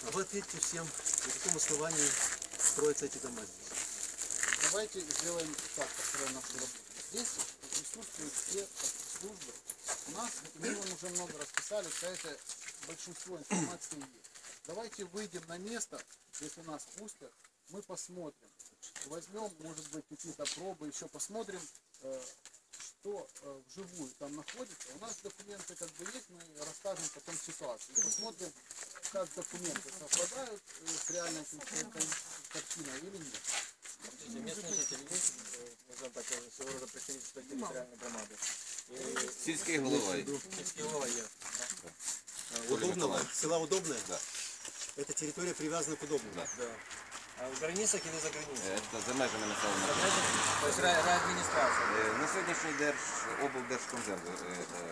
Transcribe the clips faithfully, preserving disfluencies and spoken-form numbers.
А вы ответьте всем, на каком основании строятся эти дома здесь? Давайте сделаем так, построим нашу работу. Здесь присутствуют все службы. У нас, мы вам уже много расписали, вся эта большинство информации есть. Давайте выйдем на место, если нас пустят, мы посмотрим. Возьмем, может быть, какие-то пробы, еще посмотрим, что вживую там находится. У нас документы как бы есть, мы расскажем потом ситуацию. И посмотрим, как документы совпадают с реальной картиной или нет. Местные жители есть, назовем так, своего рода представительство территориальной громады. Сельский голова. Сельский голова есть. Удобного? Села Удобное? Да. Это территория привязана к Удобному? Да. Да. А в границах или за границей? Это за межами населеного За пункту. межами? То есть рай- райадминистрация. Е, На сьогоднішній держ облдержкомзем е, е,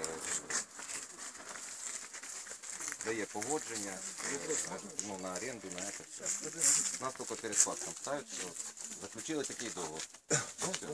дає погодження е, ну, на оренду, на це все. Нас тільки перед фактом ставить, що заключили такий договор. Ну, все.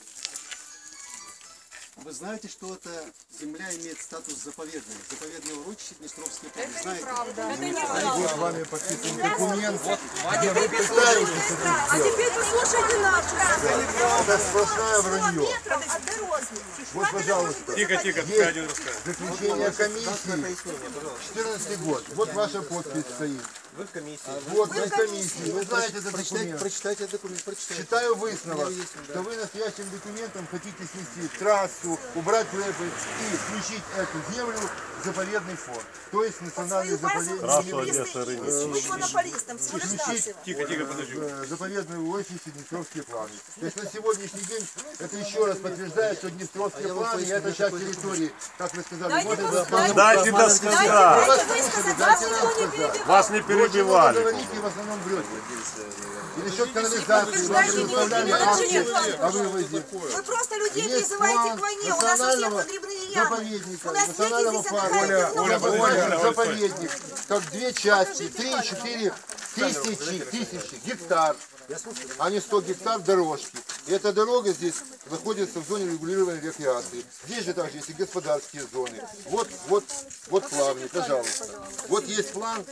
Вы знаете, что эта земля имеет статус заповедной? Заповедное урочище Днестровские планы. Это Знаете? неправда. Это Вот неправда. с вами подписан документ. А теперь послушайте, а теперь послушайте нас. Это сплошное вранье. От дороги. Вот, пожалуйста, Тихо, тихо, есть один рассказ. заключение комиссии, четырнадцатый год. Вот ваша подпись стоит. Вы в комиссии. Вот на комиссии. Вы знаете этот Прочитайте, документ. прочитайте документ, прочитайте. Читаю высновок, что вы настоящим документом хотите снести трассу, убрать лэпы и включить эту землю в заповедный фонд. То есть национальный заповедный Быть монополистом, всего лишь навсего. Тихо, тихо, подожди. заповедную офисе Днестровские планы. То есть на сегодняшний день это еще раз подтверждает, что Днестровские планы это часть территории, как вы сказали, вот это Дайте досказать. Дайте высказать, вас никто не перебивал. Вас не вы перебивали. говорите, в основном врете. Или счет канализации, вам предоставляли акты о вывозе. Вы просто людей Есть призываете план к войне. У нас у всех национального погребные ямы. заповедника, У нас национального дети здесь парка. отдыхают. Оля, много Оля, людей. заповедник, как две части, три-четыре тысячи, тысячи гектар, а не сто гектар дорожки. И эта дорога здесь находится в зоне регулированной рекреации. Здесь же также есть и господарские зоны. Вот, вот, вот плавни, пожалуйста. Вот есть план.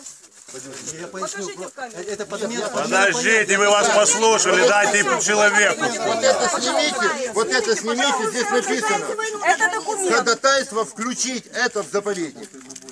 Я поясню. Покажите в камеру. Это подмена. Подождите, мы вас послушали, дайте человеку. Вот это снимите, вот это снимите, здесь написано. Это документ. Ходатайство включить это в заповедник.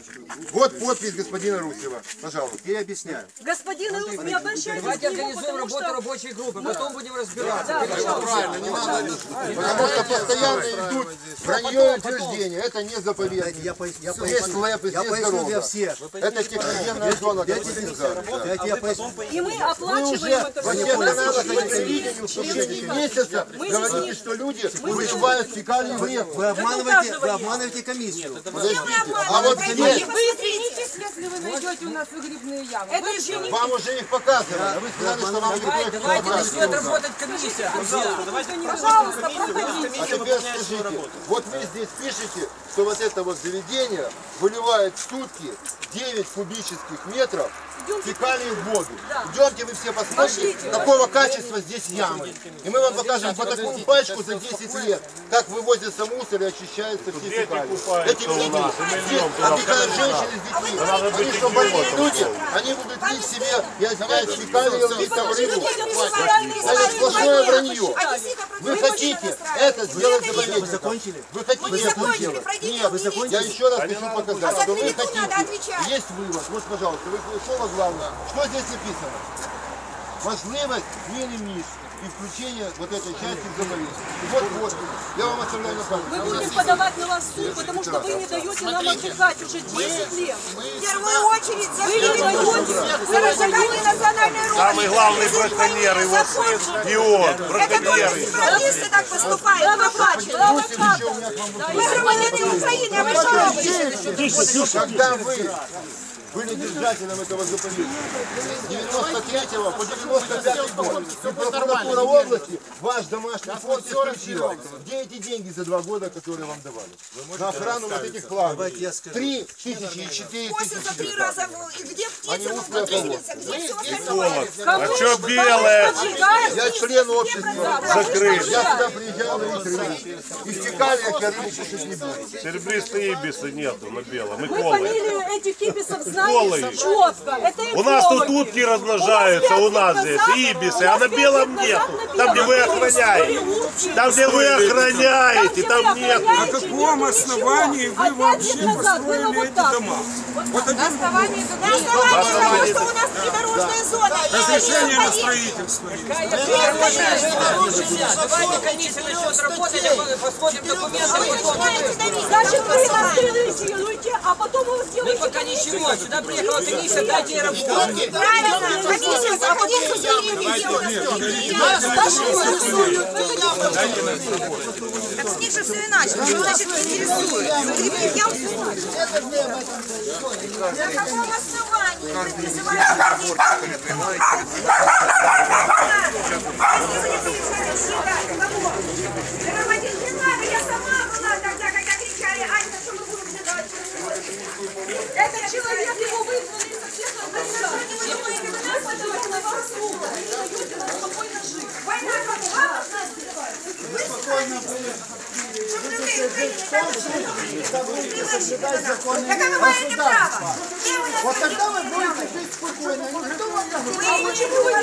Вот подпись господина Русева. Пожалуйста. Я объясняю. Господин Илюс, не обращайтесь Давайте к нему, организуем потому работу что... рабочей группы, потом будем разбираться. Правильно, не надо. Потому что постоянно идут вранье и утверждения. Это не заповедник. Я поясню, я Здесь поясню, лэпы, я здесь поясню для дорога. всех. Это техногенная зона, как вы сказали. да. Я тебе поясню. И мы Вы оплачиваем уже это во все. всех У нас каналах есть по телевидению в течение месяца Мы говорите, здесь- что люди выживают фекалии в реку. Вы обманываете, вы обманываете комиссию. Подождите. обманываем. А вот Пройдите, здесь вы извинитесь, если вы найдете у нас выгребные ямы. Это еще не... вам уже их показывали. А вы сказали, что вам Давайте, не давайте показывали. начнет работать комиссия. Пожалуйста, проходите. А теперь скажите, вот вы здесь пишете, что вот это вот заведение выливает в сутки девять кубических метров фекалий в воду. Идемте, вы все посмотрите, какого качества здесь ямы. И мы вам покажем по такую пачку за десять лет, как вывозится мусор и очищаются все фекалии. Эти люди здесь отдыхают женщины с детьми. Они что, больные люди, они будут пить себе, я извиняюсь, фекалии, ловить там рыбу. Это сплошное вранье. Вы хотите это сделать заповедником. Вы закончили? Вы хотите это сделать? Нет, Нет, я еще раз хочу показать, А что за вы клевету надо хотите. отвечать. Есть вывод. Вот, пожалуйста, вы слово главное. Что здесь написано? Можливость зміни міст и включение вот этой части в заповедник. Вот, вот. Я вам оставляю на память. Мы будем подавать на вас в суд, потому что вы не даете нам отдыхать уже десять лет. В первую очередь за вы не даете за разжигание национальной роли. Самый главный браконьер, его сын, и он, Это браконьеры. только сепаратисты так поступают, проплачивают. Мы громадяне Украины, а вы что? Когда вы были держателем этого заповедника с девяносто третьего по девяносто пятый год, и прокуратура области ваш домашний фонд исключила. Где эти деньги за два года, которые вам давали? На охрану вот этих планов. Три тысячи и четыре Косится три тысячи. раза, и где птицы размножаются, где все остальное. А что белое? Я член общества. Закрыт. Я сюда приезжал и рыбу. И в фекалиях я рыбу кушать не буду. Серебристые ибисы нету на белом. И Мы колы. фамилию этих киписов знаем. экологи. Четко. Это У нас тут экологи. утки размножаются, у нас здесь ибисы, а на белом нет. Там, где вы охраняете. Там, где вы охраняете, там нет. На каком основании вы вообще построили эти дома? Вот На основании того, что у нас придорожная зона. разрешение на строительство. Давайте комиссия начнет работать, посмотрим документы. Значит, вы нас финансируете, а потом вы сделаете... Мы пока ничего. Сюда приехала комиссия, дайте ей работать. Правильно, комиссия заходит в усиление. Так с них же все иначе. Что значит интересует? Грибникам все иначе. На каком основании вы призываете не надо, я сама была тогда, когда кричали, Анька, что мы будем делать? Этот человек, его выгнали из общественного пространства. Вы думаете, вы нас подавать на вас слух? Вы не даете нам спокойно жить. Война как вас нас называют. Вы спокойно чтобы людей Украины так Так а вы маете право. Вот тогда вы будете жить спокойно. Вы почему вы не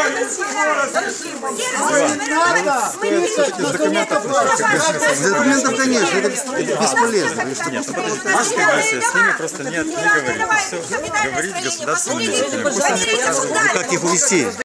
стоите? Документов, конечно, это бесполезно. С ними просто нет, не говорить. Все говорить государственными. Как их увести?